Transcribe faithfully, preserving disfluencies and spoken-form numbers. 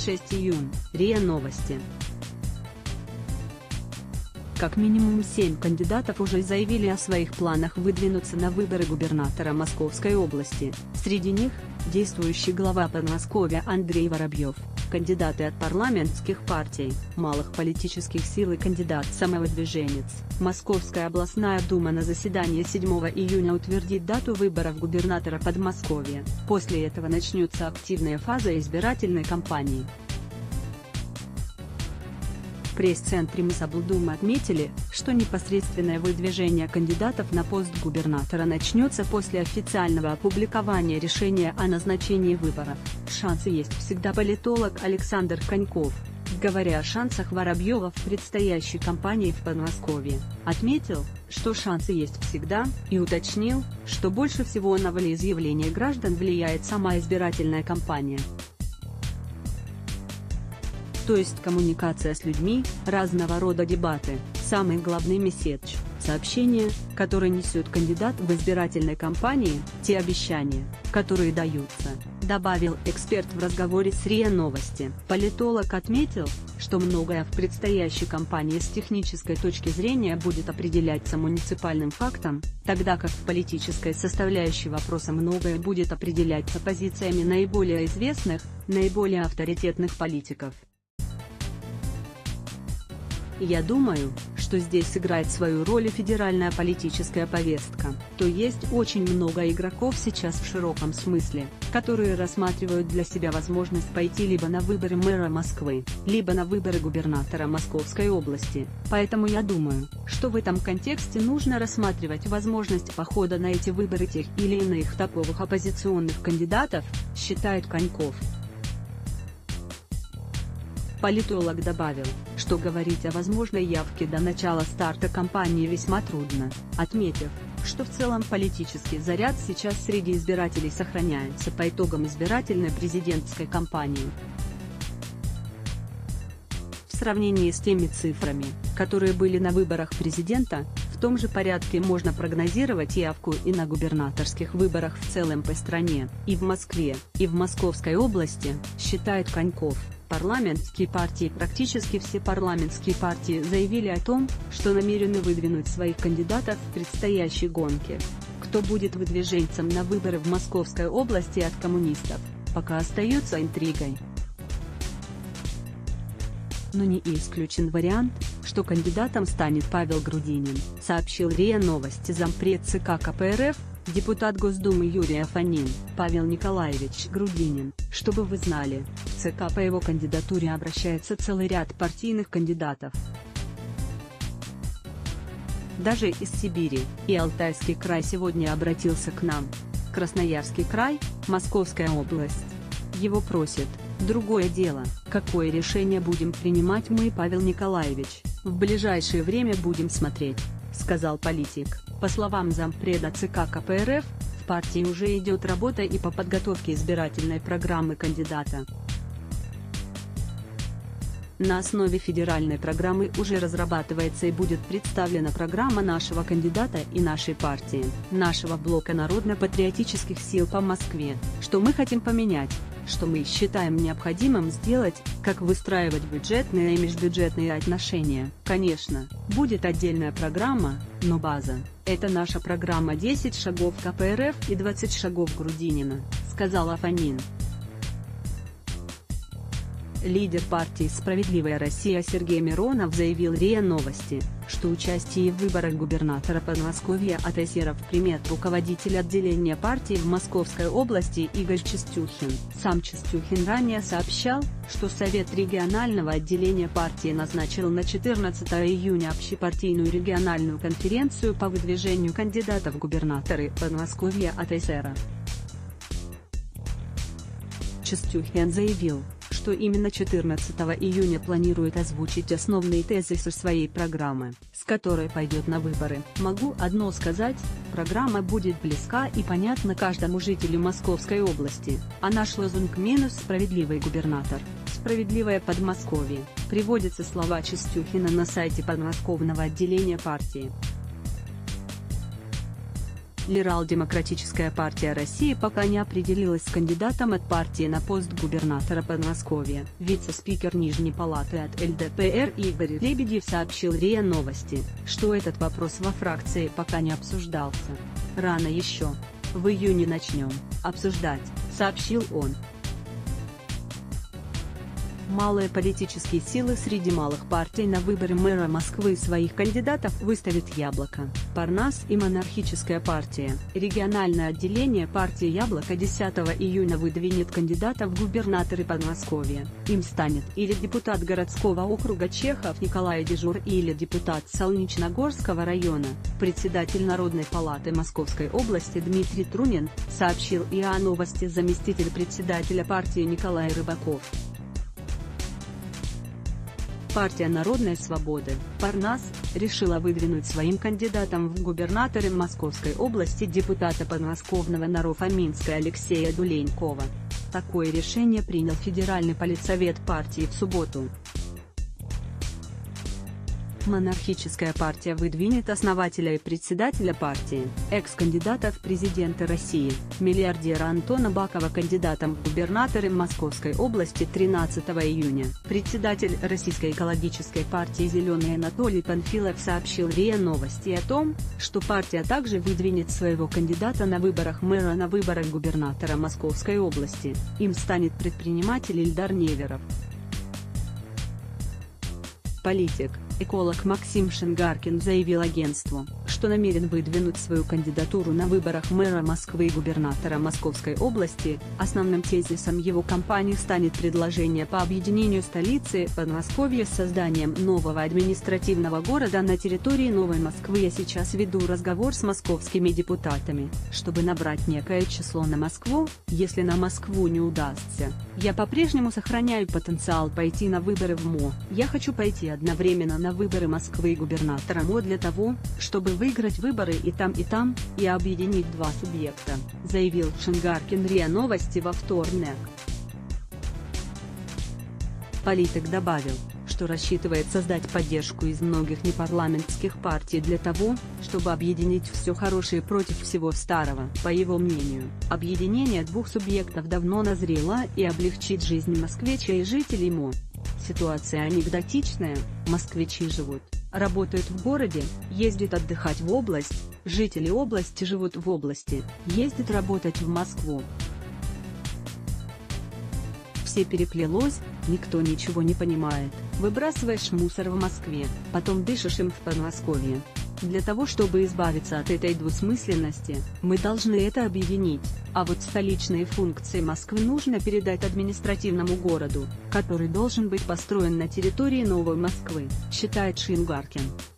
шестого июня, РИА Новости. Как минимум семь кандидатов уже заявили о своих планах выдвинуться на выборы губернатора Московской области. Среди них – действующий глава Подмосковья Андрей Воробьев, кандидаты от парламентских партий, малых политических сил и кандидат-самовыдвиженец. Московская областная дума на заседании седьмого июня утвердит дату выборов губернатора Подмосковья. После этого начнется активная фаза избирательной кампании. В пресс-центре Мособлдумы отметили, что непосредственное выдвижение кандидатов на пост губернатора начнется после официального опубликования решения о назначении выборов. Шансы есть всегда. Политолог Александр Коньков, говоря о шансах Воробьева в предстоящей кампании в Подмосковье, отметил, что шансы есть всегда, и уточнил, что больше всего на волеизъявление граждан влияет сама избирательная кампания. То есть коммуникация с людьми, разного рода дебаты, самый главный месседж, сообщения, которые несет кандидат в избирательной кампании, те обещания, которые даются, добавил эксперт в разговоре с РИА Новости. Политолог отметил, что многое в предстоящей кампании с технической точки зрения будет определяться муниципальным фактом, тогда как в политической составляющей вопроса многое будет определяться позициями наиболее известных, наиболее авторитетных политиков. Я думаю, что здесь сыграет свою роль и федеральная политическая повестка. То есть очень много игроков сейчас в широком смысле, которые рассматривают для себя возможность пойти либо на выборы мэра Москвы, либо на выборы губернатора Московской области. Поэтому я думаю, что в этом контексте нужно рассматривать возможность похода на эти выборы тех или иных топовых оппозиционных кандидатов, считает Коньков. Политолог добавил, что говорить о возможной явке до начала старта кампании весьма трудно, отметив, что в целом политический заряд сейчас среди избирателей сохраняется по итогам избирательной президентской кампании. В сравнении с теми цифрами, которые были на выборах президента, в том же порядке можно прогнозировать явку и на губернаторских выборах в целом по стране, и в Москве, и в Московской области, считает Коньков. Парламентские партии Практически все парламентские партии заявили о том, что намерены выдвинуть своих кандидатов в предстоящей гонке. Кто будет выдвиженцем на выборы в Московской области от коммунистов, пока остается интригой. Но не исключен вариант, что кандидатом станет Павел Грудинин, сообщил РИА Новости зампред ЦК КПРФ, депутат Госдумы Юрий Афонин. Павел Николаевич Грудинин, чтобы вы знали, в ЦК по его кандидатуре обращается целый ряд партийных кандидатов. Даже из Сибири, и Алтайский край сегодня обратился к нам. Красноярский край, Московская область. Его просят. Другое дело, какое решение будем принимать мы, Павел Николаевич, в ближайшее время будем смотреть, сказал политик. По словам зампреда ЦК КПРФ, в партии уже идет работа и по подготовке избирательной программы кандидата. На основе федеральной программы уже разрабатывается и будет представлена программа нашего кандидата и нашей партии, нашего блока народно-патриотических сил по Москве, что мы хотим поменять, что мы считаем необходимым сделать, как выстраивать бюджетные и межбюджетные отношения. Конечно, будет отдельная программа, но база – это наша программа десять шагов КПРФ и двадцать шагов Грудинина, сказал Афонин. Лидер партии «Справедливая Россия» Сергей Миронов заявил РИА Новости, что участие в выборах губернатора Подмосковья от эсеров примет руководитель отделения партии в Московской области Игорь Чистюхин. Сам Чистюхин ранее сообщал, что Совет регионального отделения партии назначил на четырнадцатое июня общепартийную региональную конференцию по выдвижению кандидатов в губернаторы Подмосковья от эсеров. Чистюхин заявил, что именно четырнадцатого июня планирует озвучить основные тезисы своей программы, с которой пойдет на выборы. Могу одно сказать, программа будет близка и понятна каждому жителю Московской области, а наш лозунг минус «Справедливый губернатор, справедливое Подмосковье», приводятся слова Чистюхина на сайте подмосковного отделения партии. Либерал-демократическая партия России пока не определилась с кандидатом от партии на пост губернатора Подмосковья. Вице-спикер Нижней палаты от эл дэ пэ эр Игорь Лебедев сообщил РИА Новости, что этот вопрос во фракции пока не обсуждался. «Рано еще. В июне начнем обсуждать», — сообщил он. Малые политические силы среди малых партий на выборы мэра Москвы своих кандидатов выставит «Яблоко», «Парнас» и монархическая партия. Региональное отделение партии «Яблоко» десятого июня выдвинет кандидата в губернаторы Подмосковья. Им станет или депутат городского округа Чехов Николай Дежур, или депутат Солнечногорского района, председатель Народной палаты Московской области Дмитрий Трунин, сообщил РИА Новости заместитель председателя партии Николай Рыбаков. Партия Народной свободы, «Парнас», решила выдвинуть своим кандидатом в губернаторы Московской области депутата подмосковного Наро-Фоминска Алексея Дуленькова. Такое решение принял Федеральный политсовет партии в субботу. Монархическая партия выдвинет основателя и председателя партии, экс-кандидата в президенты России, миллиардера Антона Бакова кандидатом в губернаторы Московской области тринадцатого июня. Председатель Российской экологической партии «Зеленый» Анатолий Панфилов сообщил РИА Новости о том, что партия также выдвинет своего кандидата на выборах мэра на выборах губернатора Московской области. Им станет предприниматель Ильдар Неверов. Политик, эколог Максим Шингаркин заявил агентству, что намерен выдвинуть свою кандидатуру на выборах мэра Москвы и губернатора Московской области. Основным тезисом его кампании станет предложение по объединению столицы Подмосковья с созданием нового административного города на территории Новой Москвы. Я сейчас веду разговор с московскими депутатами, чтобы набрать некое число на Москву. Если на Москву не удастся, я по-прежнему сохраняю потенциал пойти на выборы в МО. Я хочу пойти одновременно на выборы Москвы и губернатора МО для того, чтобы выиграть выборы и там и там, и объединить два субъекта, заявил Шингаркин РИА Новости во вторник. Политик добавил, что рассчитывает создать поддержку из многих непарламентских партий для того, чтобы объединить все хорошее против всего старого. По его мнению, объединение двух субъектов давно назрело и облегчит жизнь москвичей и жителей МО. Ситуация анекдотичная: москвичи живут, работают в городе, ездят отдыхать в область, жители области живут в области, ездят работать в Москву. Все переплелось, никто ничего не понимает. Выбрасываешь мусор в Москве, потом дышишь им в Подмосковье. Для того чтобы избавиться от этой двусмысленности, мы должны это объединить, а вот столичные функции Москвы нужно передать административному городу, который должен быть построен на территории Новой Москвы, считает Шингаркин.